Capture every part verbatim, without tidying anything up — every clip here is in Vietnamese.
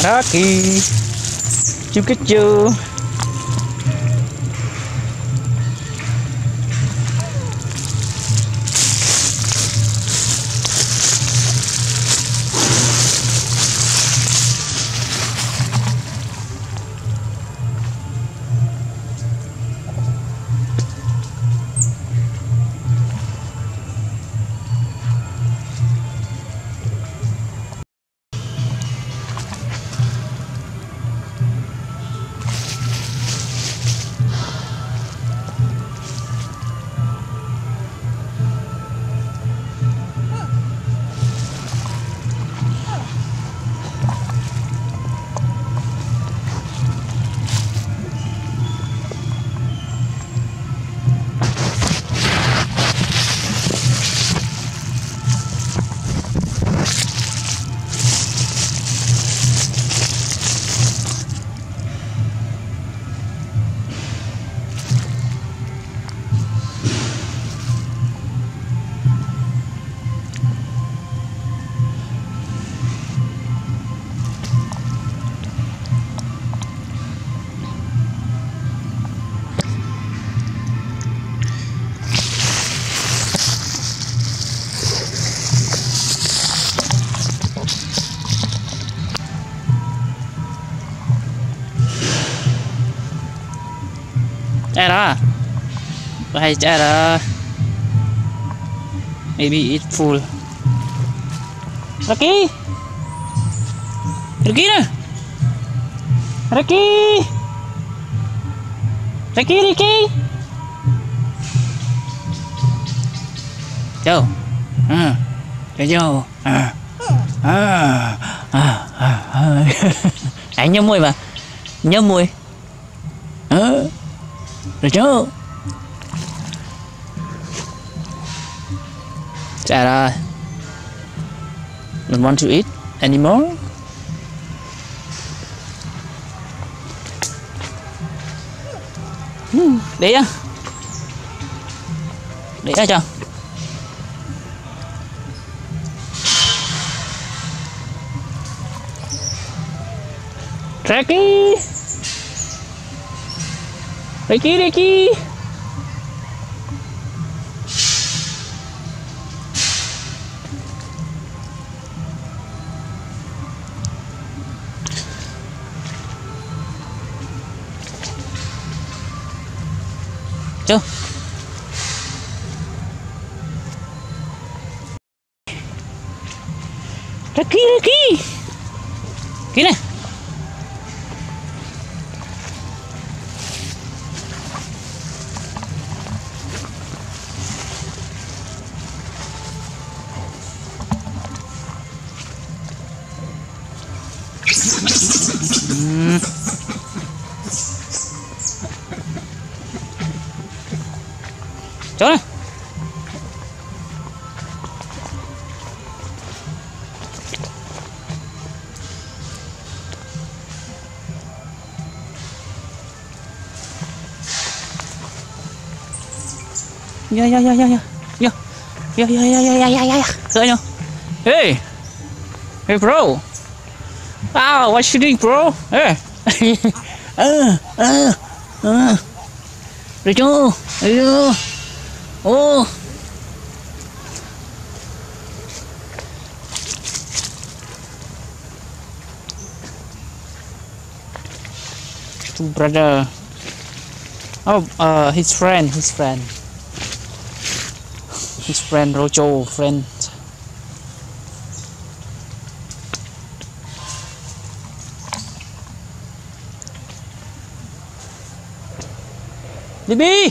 Rocky, chúc kết chưa? Chạy đó, hay chạy đó. Maybe it's full. Rocky, Rocky nè, Rocky, Rocky, Rocky. Châu, à, Châu, à, à, à, à. Anh nhớ mùi mà, nhớ mùi. Ờ. Được chưa? Trả rồi. Don't want to eat anymore. Hmm, để á. Để ra cho. Rocky. Ricky, Ricky. Chưa? Ricky, Ricky. Kì này. Hmm. Chỗ này. Yeah, yeah, yeah, yeah, yeah. Yeah. Yeah, yeah, yeah, yeah, yeah, yeah, yeah. Cởi nhau. Hey. Hey, bro. Wow, what you doing, bro? Hey. Uh, uh, uh. Được chưa? Được chưa? Oh. Two brother. Oh, uh, his friend, his friend. His friend Rojo, friend. Libby!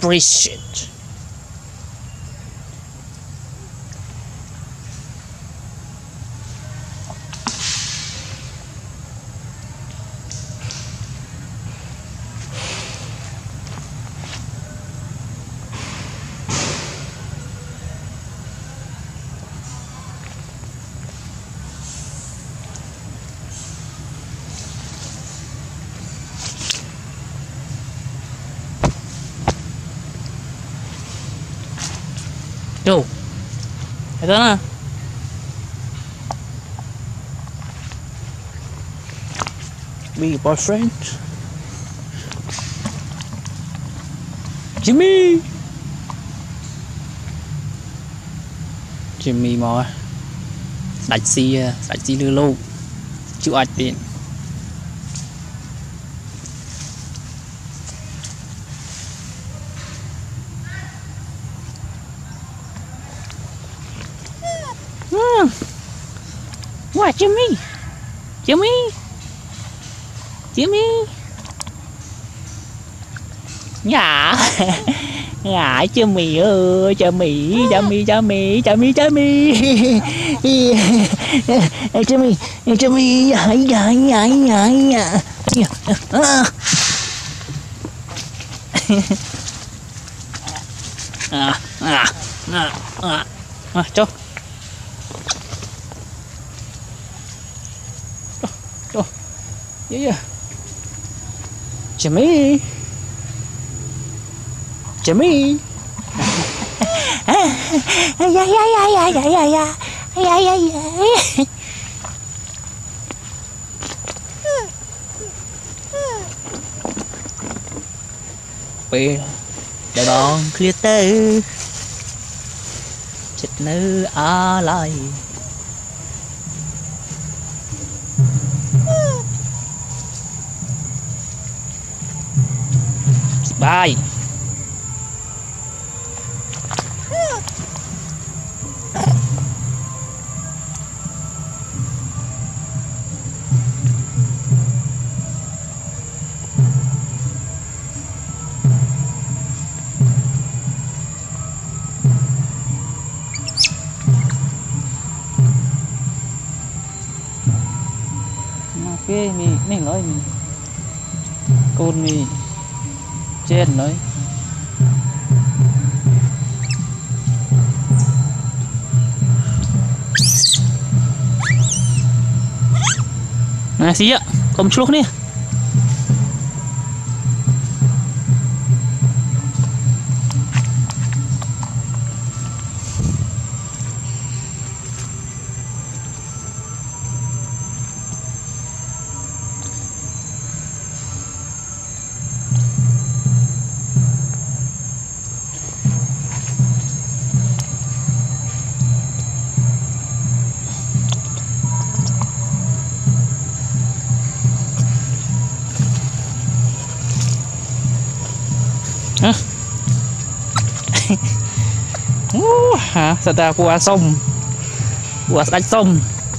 appreciate. Tuh, itu na. Be boyfriend. Jimmy. Jimmy mà sạch xì sạch xì lư lâu chịu ạch tiền. What, Jimmy? Jimmy? Jimmy? Dạ. Dạ, Jimmy ơi, Jimmy, Jimmy, Jimmy, Jimmy, Jimmy. Jimmy, Jimmy, dạ, dạ, dạ, dạ, dạ. À, à, à, à, à, cho. Oh, yeah, yeah. Jimmy, Jimmy. Yeah, yeah, yeah, yeah, yeah, yeah, yeah, yeah, yeah, yeah. Bây giờ đón khuya tới, chết nữ á lại. Bye. Cái mi này nói mi con mi trên nói nè xí ạ không chút nè hả sao ta qua sông qua đánh sông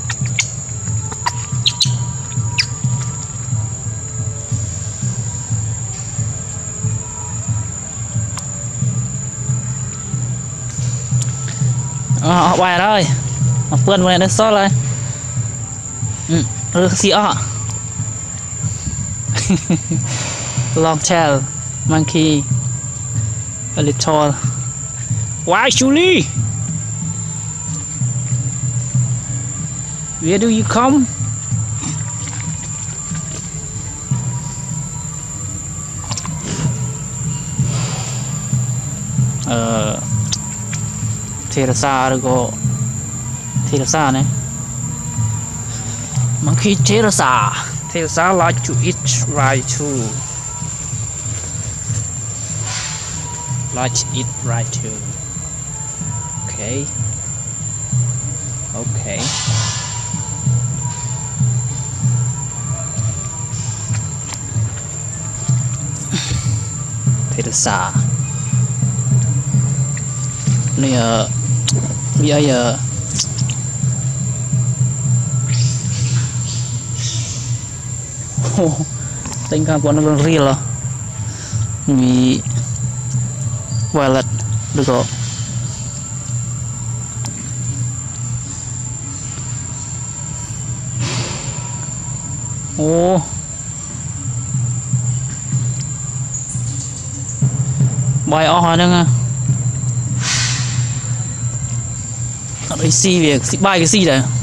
ờ quay rồi học vườn này nó xót rồi ừ được xí ọ long tail monkey a little. Why, Julie? Where do you come? Ờ, Teresa go. Teresa này. Monkey Teresa. Teresa like to eat right too. Like to eat right too. Okay. Okay. Teresa. Này ờ bây giờ tính cả con nó real vì violet được rồi. Ồ, bài o nữa nha. Ở đây si việc bài cái si này.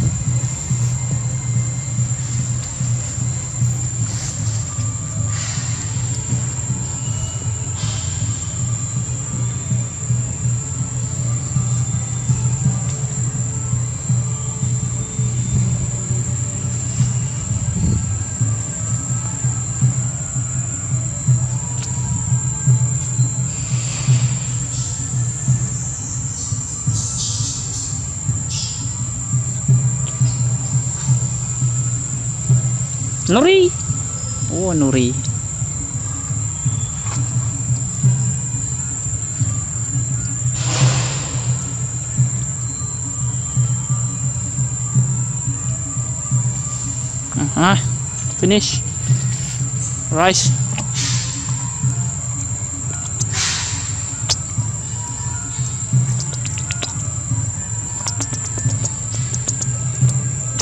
Nuri, oh Nuri. Uh-huh. Finish. Rice.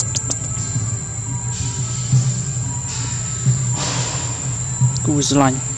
Cú lạnh.